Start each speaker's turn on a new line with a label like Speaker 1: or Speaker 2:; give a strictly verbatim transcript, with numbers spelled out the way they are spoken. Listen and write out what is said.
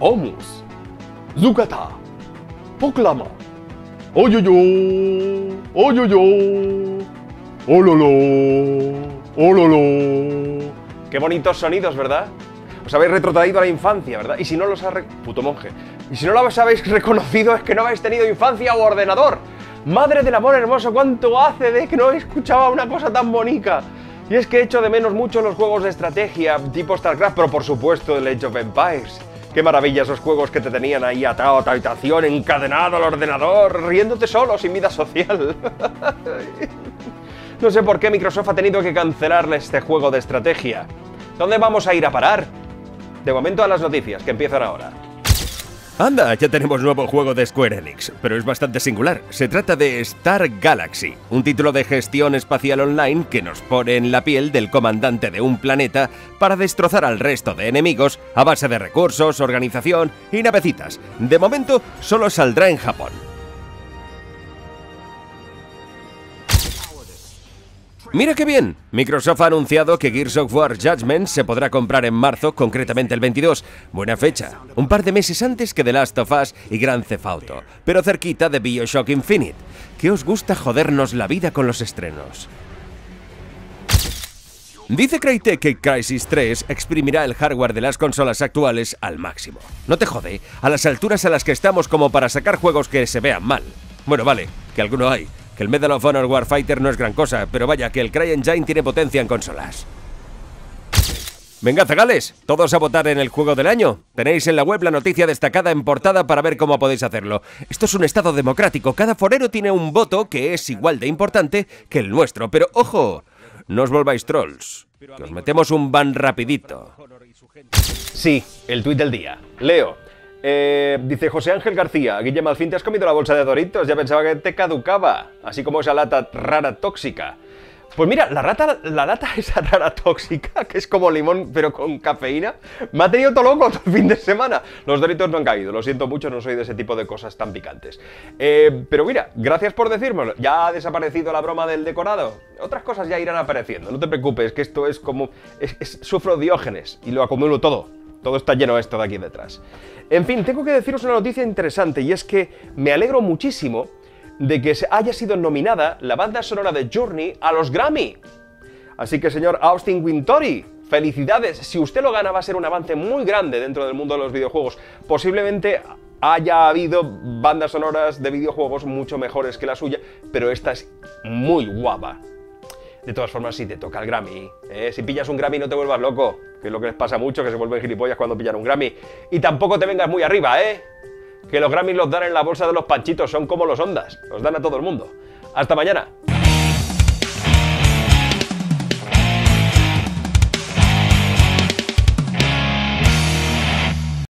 Speaker 1: Omus, Zukata, Poklama, Oyoyo, Oyoyo, Ololo, Ololo. Qué bonitos sonidos, ¿verdad? Os habéis retrotraído a la infancia, ¿verdad? Y si no los habéis... Puto monje. Y si no los habéis reconocido es que no habéis tenido infancia o ordenador. Madre del amor hermoso, ¿cuánto hace de que no escuchaba una cosa tan bonita? Y es que echo de menos mucho los juegos de estrategia, tipo StarCraft, pero por supuesto el Age of Empires. Qué maravilla esos juegos que te tenían ahí atado a tu habitación, encadenado al ordenador, riéndote solo, sin vida social. No sé por qué Microsoft ha tenido que cancelarle este juego de estrategia. ¿Dónde vamos a ir a parar? De momento a las noticias, que empiezan ahora.
Speaker 2: Anda, ya tenemos nuevo juego de Square Enix, pero es bastante singular. Se trata de Star Galaxy, un título de gestión espacial online que nos pone en la piel del comandante de un planeta para destrozar al resto de enemigos a base de recursos, organización y navecitas. De momento, solo saldrá en Japón. ¡Mira qué bien! Microsoft ha anunciado que Gears of War Judgment se podrá comprar en marzo, concretamente el veintidós. Buena fecha. Un par de meses antes que The Last of Us y Grand Theft Auto, pero cerquita de BioShock Infinite. ¿Qué os gusta jodernos la vida con los estrenos? Dice Crytek que Crysis tres exprimirá el hardware de las consolas actuales al máximo. No te jode, a las alturas a las que estamos como para sacar juegos que se vean mal. Bueno, vale, que alguno hay. Que el Medal of Honor Warfighter no es gran cosa, pero vaya que el CryEngine tiene potencia en consolas. Venga, zagales, todos a votar en el juego del año. Tenéis en la web la noticia destacada en portada para ver cómo podéis hacerlo. Esto es un estado democrático, cada forero tiene un voto que es igual de importante que el nuestro, pero ojo, no os volváis trolls, que os metemos un ban rapidito.
Speaker 1: Sí, el tuit del día. Leo. Eh, dice José Ángel García, Guillermo, al fin te has comido la bolsa de Doritos, ya pensaba que te caducaba, así como esa lata rara tóxica. Pues mira, la, rata, la lata esa rara tóxica, que es como limón pero con cafeína, me ha tenido todo loco todo el fin de semana. Los Doritos no han caído, lo siento mucho, no soy de ese tipo de cosas tan picantes. Eh, pero mira, gracias por decírmelo, ya ha desaparecido la broma del decorado. Otras cosas ya irán apareciendo, no te preocupes, que esto es como... Es, es, sufro Diógenes y lo acumulo todo. Todo está lleno esto de aquí detrás. En fin, tengo que deciros una noticia interesante y es que me alegro muchísimo de que haya sido nominada la banda sonora de Journey a los Grammy. Así que, señor Austin Wintory, felicidades. Si usted lo gana va a ser un avance muy grande dentro del mundo de los videojuegos. Posiblemente haya habido bandas sonoras de videojuegos mucho mejores que la suya, pero esta es muy guapa. De todas formas, si te toca el Grammy, ¿eh? Si pillas un Grammy no te vuelvas loco, que es lo que les pasa mucho, que se vuelven gilipollas cuando pillan un Grammy. Y tampoco te vengas muy arriba, ¿eh? Que los Grammys los dan en la bolsa de los panchitos, son como los Ondas, los dan a todo el mundo. Hasta mañana.